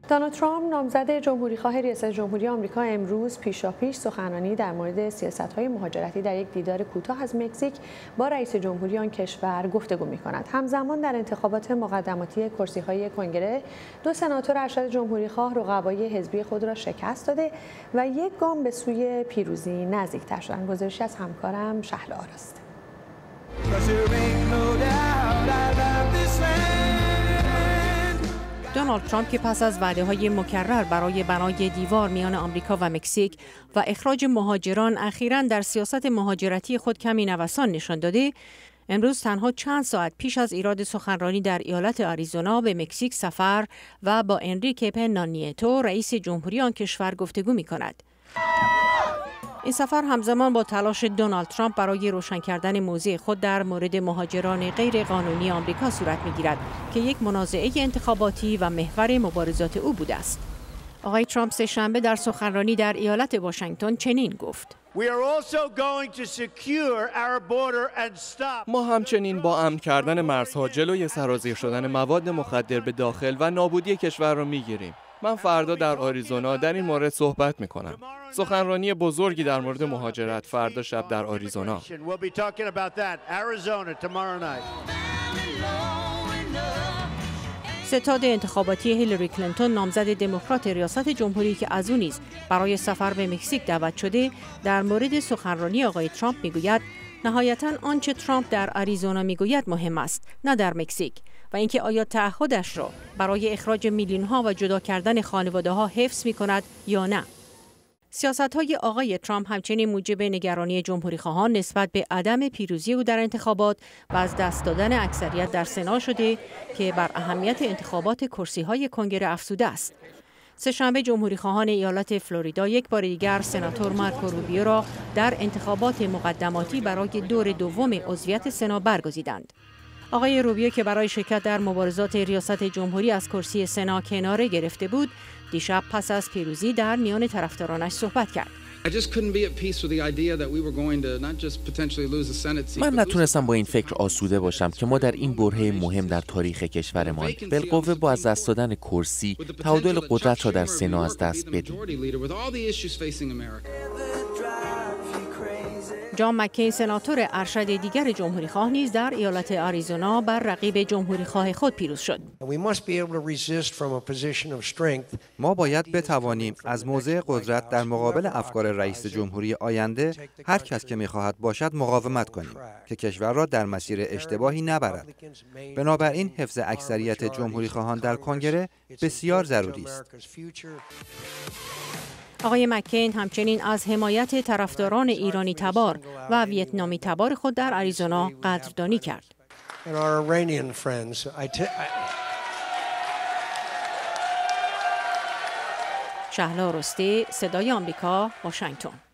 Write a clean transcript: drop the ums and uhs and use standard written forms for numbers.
دونالد ترامپ نامزد جمهوریخواه ریاست جمهوری آمریکا امروز پیشاپیش سخنرانی در مورد سیاست‌های مهاجرتی در یک دیدار کوتاه از مکزیک با رئیس جمهوری آن کشور گفتگو می‌کند. همزمان در انتخابات مقدماتی کرسی‌های کنگره دو سناتور ارشد جمهوریخواه رقبای حزبی خود را شکست داده و یک گام به سوی پیروزی نزدیک‌تر شدند. گزارشی از همکارم شهلا آراست. دونالد ترامپ که پس از وعده‌های مکرر برای بنای دیوار میان آمریکا و مکزیک و اخراج مهاجران اخیراً در سیاست مهاجرتی خود کمی نوسان نشان داده، امروز تنها چند ساعت پیش از ایراد سخنرانی در ایالت آریزونا به مکزیک سفر و با انریکه پنا نیتو رئیس جمهوری آن کشور گفتگو می‌کند. این سفر همزمان با تلاش دونالد ترامپ برای روشن کردن موضع خود در مورد مهاجران غیرقانونی آمریکا صورت می‌گیرد که یک منازعه انتخاباتی و محور مبارزات او بوده است. آقای ترامپ سه‌شنبه در سخنرانی در ایالت واشنگتن چنین گفت: ما همچنین با امن کردن مرزها جلوی سرازیر شدن مواد مخدر به داخل و نابودی کشور را می‌گیریم. من فردا در آریزونا در این مورد صحبت می‌کنم. سخنرانی بزرگی در مورد مهاجرت فردا شب در آریزونا. ستاد انتخاباتی هیلاری کلینتون نامزد دموکرات ریاست جمهوری که از او نیز برای سفر به مکزیک دعوت شده در مورد سخنرانی آقای ترامپ میگوید نهایتاً آنچه ترامپ در آریزونا میگوید مهم است، نه در مکزیک، و اینکه آیا تعهدش را برای اخراج میلیون‌ها و جدا کردن خانواده‌ها حفظ می‌کند یا نه. سیاست‌های آقای ترامپ همچنین موجب نگرانی جمهوری‌خواهان نسبت به عدم پیروزی او در انتخابات و از دست دادن اکثریت در سنا شده که بر اهمیت انتخابات کرسی‌های کنگره افزوده است. سه‌شنبه جمهوری‌خواهان ایالت فلوریدا یک بار دیگر سناتور مارکو روبیو را در انتخابات مقدماتی برای دور دوم عضویت سنا برگزیدند. آقای روبیو که برای شرکت در مبارزات ریاست جمهوری از کرسی سنا کناره گرفته بود، دیشب پس از پیروزی در میان طرفدارانش صحبت کرد. من نتونستم با این فکر آسوده باشم که ما در این برهه مهم در تاریخ کشورمان بالقوه با از دست دادن کرسی تعادل قدرت را در سنا از دست بدیم. جان مکین سناتور ارشد دیگر جمهوریخواه نیز در ایالت آریزونا بر رقیب جمهوریخواه خود پیروز شد. ما باید بتوانیم از موضع قدرت در مقابل افکار رئیس جمهوری آینده هر کس که می‌خواهد باشد مقاومت کنیم که کشور را در مسیر اشتباهی نبرد. بنابراین حفظ اکثریت جمهوریخواهان در کنگره بسیار ضروری است. آقای مکین همچنین از حمایت طرفداران ایرانی تبار و ویتنامی تبار خود در آریزونا قدردانی کرد. شهلا رستی، صدای آمریکا، واشنگتن.